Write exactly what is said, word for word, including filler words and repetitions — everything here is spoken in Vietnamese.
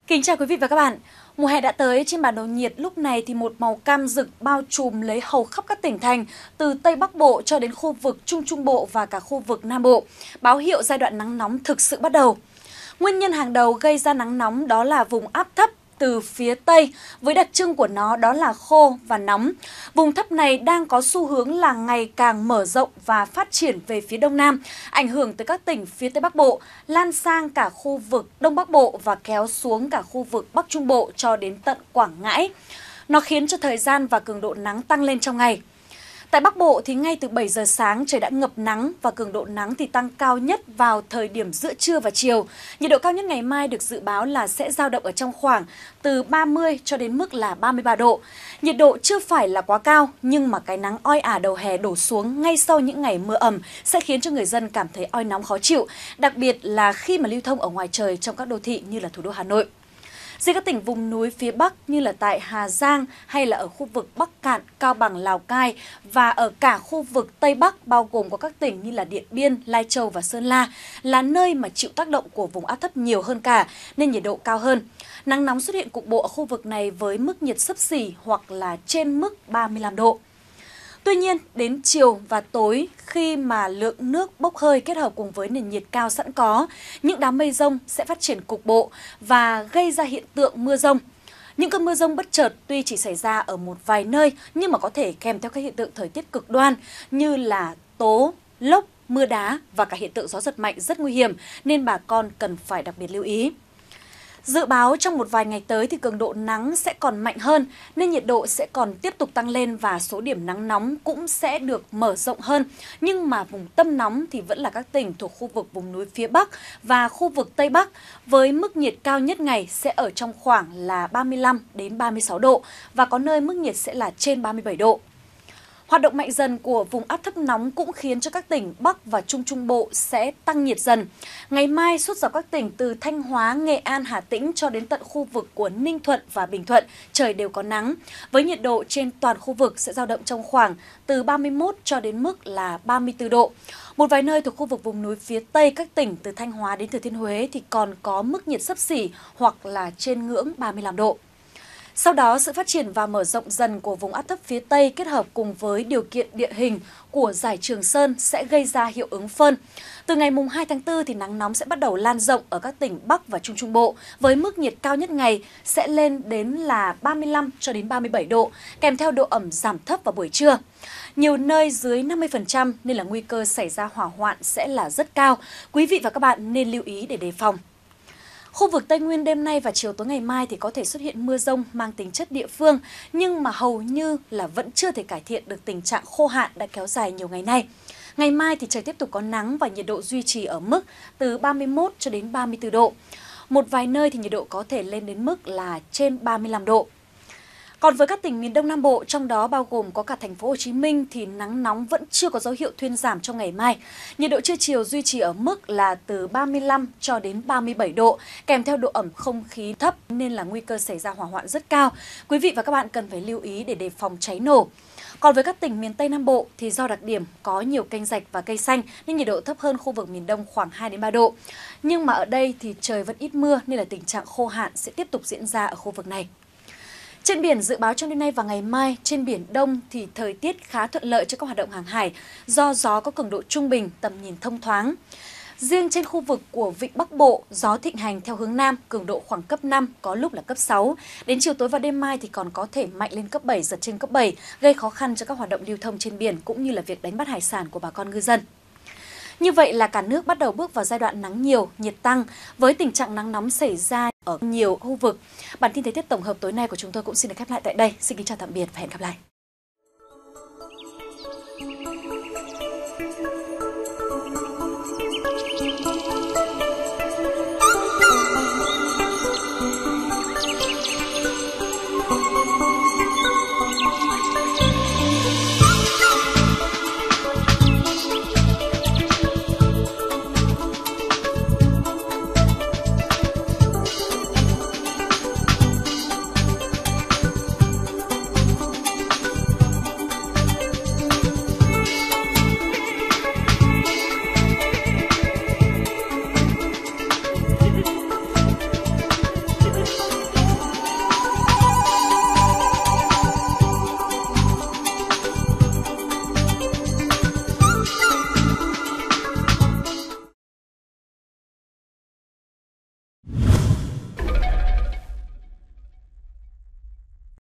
Kính chào quý vị và các bạn. Mùa hè đã tới, trên bản đồ nhiệt lúc này thì một màu cam rực bao trùm lấy hầu khắp các tỉnh thành từ Tây Bắc Bộ cho đến khu vực Trung Trung Bộ và cả khu vực Nam Bộ, báo hiệu giai đoạn nắng nóng thực sự bắt đầu. Nguyên nhân hàng đầu gây ra nắng nóng đó là vùng áp thấp từ phía Tây, với đặc trưng của nó đó là khô và nóng. Vùng thấp này đang có xu hướng là ngày càng mở rộng và phát triển về phía Đông Nam, ảnh hưởng tới các tỉnh phía Tây Bắc Bộ, lan sang cả khu vực Đông Bắc Bộ và kéo xuống cả khu vực Bắc Trung Bộ cho đến tận Quảng Ngãi. Nó khiến cho thời gian và cường độ nắng tăng lên trong ngày. Tại Bắc Bộ thì ngay từ bảy giờ sáng trời đã ngập nắng và cường độ nắng thì tăng cao nhất vào thời điểm giữa trưa và chiều. Nhiệt độ cao nhất ngày mai được dự báo là sẽ dao động ở trong khoảng từ ba mươi cho đến mức là ba mươi ba độ. Nhiệt độ chưa phải là quá cao nhưng mà cái nắng oi ả đầu hè đổ xuống ngay sau những ngày mưa ẩm sẽ khiến cho người dân cảm thấy oi nóng khó chịu, đặc biệt là khi mà lưu thông ở ngoài trời trong các đô thị như là thủ đô Hà Nội. Riêng các tỉnh vùng núi phía Bắc như là tại Hà Giang hay là ở khu vực Bắc Kạn, Cao Bằng, Lào Cai và ở cả khu vực Tây Bắc bao gồm có các tỉnh như là Điện Biên, Lai Châu và Sơn La là nơi mà chịu tác động của vùng áp thấp nhiều hơn cả nên nhiệt độ cao hơn. Nắng nóng xuất hiện cục bộ ở khu vực này với mức nhiệt xấp xỉ hoặc là trên mức ba mươi lăm độ. Tuy nhiên, đến chiều và tối khi mà lượng nước bốc hơi kết hợp cùng với nền nhiệt cao sẵn có, những đám mây rông sẽ phát triển cục bộ và gây ra hiện tượng mưa rông. Những cơn mưa rông bất chợt tuy chỉ xảy ra ở một vài nơi nhưng mà có thể kèm theo các hiện tượng thời tiết cực đoan như là tố, lốc, mưa đá và cả hiện tượng gió giật mạnh rất nguy hiểm nên bà con cần phải đặc biệt lưu ý. Dự báo trong một vài ngày tới thì cường độ nắng sẽ còn mạnh hơn nên nhiệt độ sẽ còn tiếp tục tăng lên và số điểm nắng nóng cũng sẽ được mở rộng hơn. Nhưng mà vùng tâm nóng thì vẫn là các tỉnh thuộc khu vực vùng núi phía Bắc và khu vực Tây Bắc với mức nhiệt cao nhất ngày sẽ ở trong khoảng là ba mươi lăm đến ba mươi sáu độ và có nơi mức nhiệt sẽ là trên ba mươi bảy độ. Hoạt động mạnh dần của vùng áp thấp nóng cũng khiến cho các tỉnh Bắc và Trung Trung Bộ sẽ tăng nhiệt dần. Ngày mai suốt dọc các tỉnh từ Thanh Hóa, Nghệ An, Hà Tĩnh cho đến tận khu vực của Ninh Thuận và Bình Thuận, trời đều có nắng. Với nhiệt độ trên toàn khu vực sẽ dao động trong khoảng từ ba mươi mốt cho đến mức là ba mươi tư độ. Một vài nơi thuộc khu vực vùng núi phía Tây các tỉnh từ Thanh Hóa đến Thừa Thiên Huế thì còn có mức nhiệt xấp xỉ hoặc là trên ngưỡng ba mươi lăm độ. Sau đó, sự phát triển và mở rộng dần của vùng áp thấp phía Tây kết hợp cùng với điều kiện địa hình của dải Trường Sơn sẽ gây ra hiệu ứng phơn. Từ ngày mùng hai tháng tư thì nắng nóng sẽ bắt đầu lan rộng ở các tỉnh Bắc và Trung Trung Bộ với mức nhiệt cao nhất ngày sẽ lên đến là ba mươi lăm cho đến ba mươi bảy độ, kèm theo độ ẩm giảm thấp vào buổi trưa. Nhiều nơi dưới năm mươi phần trăm nên là nguy cơ xảy ra hỏa hoạn sẽ là rất cao. Quý vị và các bạn nên lưu ý để đề phòng. Khu vực Tây Nguyên đêm nay và chiều tối ngày mai thì có thể xuất hiện mưa rông mang tính chất địa phương, nhưng mà hầu như là vẫn chưa thể cải thiện được tình trạng khô hạn đã kéo dài nhiều ngày nay. Ngày mai thì trời tiếp tục có nắng và nhiệt độ duy trì ở mức từ ba mươi mốt cho đến ba mươi tư độ. Một vài nơi thì nhiệt độ có thể lên đến mức là trên ba mươi lăm độ. Còn với các tỉnh miền Đông Nam Bộ, trong đó bao gồm có cả thành phố Hồ Chí Minh thì nắng nóng vẫn chưa có dấu hiệu thuyên giảm trong ngày mai. Nhiệt độ trưa chiều duy trì ở mức là từ ba mươi lăm cho đến ba mươi bảy độ, kèm theo độ ẩm không khí thấp nên là nguy cơ xảy ra hỏa hoạn rất cao. Quý vị và các bạn cần phải lưu ý để đề phòng cháy nổ. Còn với các tỉnh miền Tây Nam Bộ thì do đặc điểm có nhiều kênh rạch và cây xanh nên nhiệt độ thấp hơn khu vực miền Đông khoảng hai đến ba độ. Nhưng mà ở đây thì trời vẫn ít mưa nên là tình trạng khô hạn sẽ tiếp tục diễn ra ở khu vực này. Trên biển dự báo trong đêm nay và ngày mai, trên Biển Đông thì thời tiết khá thuận lợi cho các hoạt động hàng hải do gió có cường độ trung bình, tầm nhìn thông thoáng. Riêng trên khu vực của Vịnh Bắc Bộ, gió thịnh hành theo hướng Nam, cường độ khoảng cấp năm, có lúc là cấp sáu. Đến chiều tối và đêm mai thì còn có thể mạnh lên cấp bảy, giật trên cấp bảy, gây khó khăn cho các hoạt động lưu thông trên biển cũng như là việc đánh bắt hải sản của bà con ngư dân. Như vậy là cả nước bắt đầu bước vào giai đoạn nắng nhiều, nhiệt tăng với tình trạng nắng nóng xảy ra ở nhiều khu vực. Bản tin thời tiết tổng hợp tối nay của chúng tôi cũng xin được khép lại tại đây. Xin kính chào tạm biệt và hẹn gặp lại.